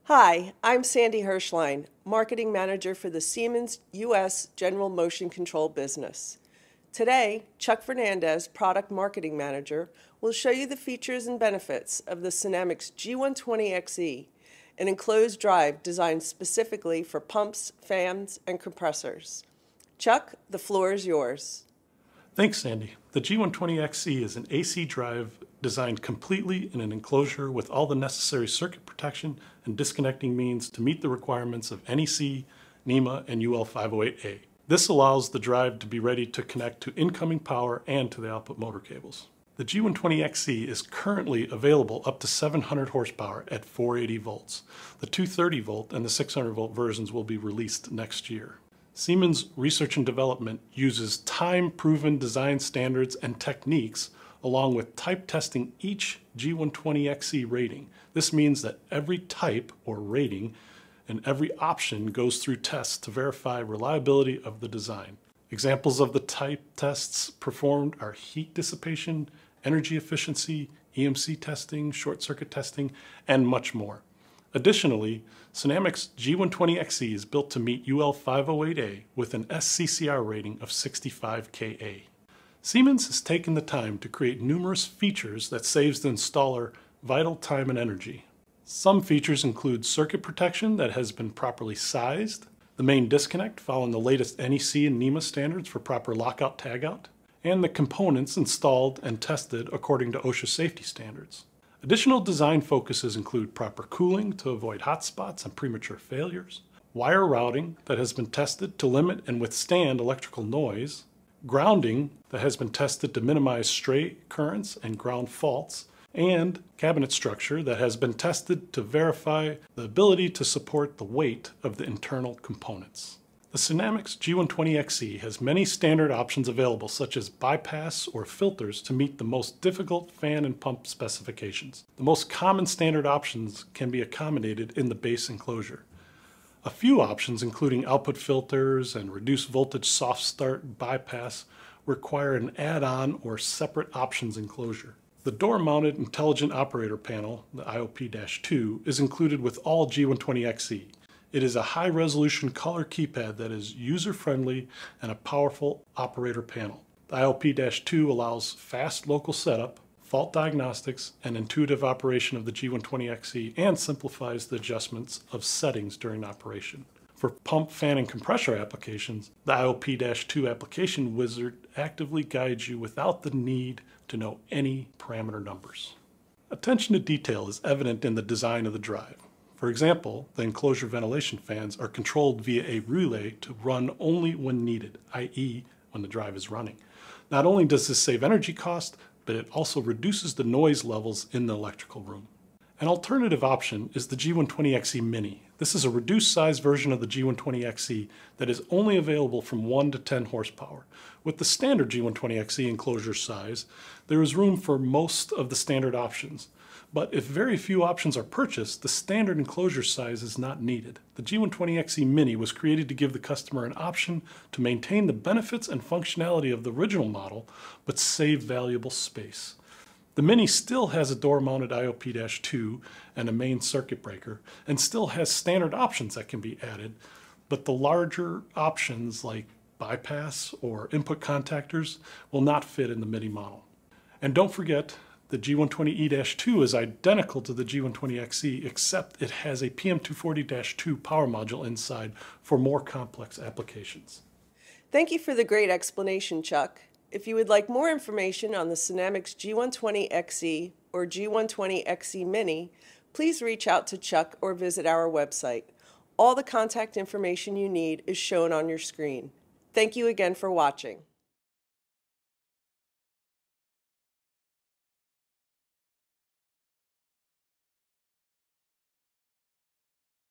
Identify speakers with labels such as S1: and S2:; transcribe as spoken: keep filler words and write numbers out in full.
S1: Hi, I'm Sandy Hirschlein, Marketing Manager for the Siemens U S General Motion Control business. Today, Chuck Fernandez, Product Marketing Manager, will show you the features and benefits of the SINAMICS G one twenty X E, an enclosed drive designed specifically for pumps, fans, and compressors. Chuck, the floor is yours.
S2: Thanks, Sandy. The G one twenty X E is an A C drive designed completely in an enclosure with all the necessary circuit protection and disconnecting means to meet the requirements of N E C, NEMA, and U L five oh eight A. This allows the drive to be ready to connect to incoming power and to the output motor cables. The G one twenty X E is currently available up to seven hundred horsepower at four hundred eighty volts. The two hundred thirty volt and the six hundred volt versions will be released next year. Siemens Research and Development uses time-proven design standards and techniques along with type testing each G one twenty X E rating. This means that every type or rating and every option goes through tests to verify reliability of the design. Examples of the type tests performed are heat dissipation, energy efficiency, E M C testing, short circuit testing, and much more. Additionally, SINAMICS G one twenty X E is built to meet U L five oh eight A with an S C C R rating of sixty-five K A. Siemens has taken the time to create numerous features that saves the installer vital time and energy. Some features include circuit protection that has been properly sized, the main disconnect following the latest N E C and NEMA standards for proper lockout tagout, and the components installed and tested according to OSHA safety standards. Additional design focuses include proper cooling to avoid hot spots and premature failures, wire routing that has been tested to limit and withstand electrical noise, grounding that has been tested to minimize stray currents and ground faults, and cabinet structure that has been tested to verify the ability to support the weight of the internal components. The SINAMICS G one twenty X E has many standard options available, such as bypass or filters to meet the most difficult fan and pump specifications. The most common standard options can be accommodated in the base enclosure. A few options, including output filters and reduced voltage soft start bypass, require an add-on or separate options enclosure. The door-mounted intelligent operator panel, the I O P two, is included with all G one twenty X E. It is a high-resolution color keypad that is user-friendly and a powerful operator panel. The I O P two allows fast local setup, fault diagnostics, and intuitive operation of the G one twenty X E and simplifies the adjustments of settings during operation. For pump, fan, and compressor applications, the I O P two application wizard actively guides you without the need to know any parameter numbers. Attention to detail is evident in the design of the drive. For example, the enclosure ventilation fans are controlled via a relay to run only when needed, that is when the drive is running. Not only does this save energy cost, but it also reduces the noise levels in the electrical room. An alternative option is the G one twenty X E Mini. This is a reduced size version of the G one twenty X E that is only available from one to ten horsepower. With the standard G one twenty X E enclosure size, there is room for most of the standard options. But if very few options are purchased, the standard enclosure size is not needed. The G one twenty X E Mini was created to give the customer an option to maintain the benefits and functionality of the original model, but save valuable space. The Mini still has a door-mounted I O P two and a main circuit breaker, and still has standard options that can be added, but the larger options like bypass or input contactors will not fit in the Mini model. And don't forget, the G one twenty E two is identical to the G one twenty X E, except it has a P M two forty dash two power module inside for more complex applications.
S1: Thank you for the great explanation, Chuck. If you would like more information on the SINAMICS G one twenty X E or G one twenty X E Mini, please reach out to Chuck or visit our website. All the contact information you need is shown on your screen. Thank you again for watching.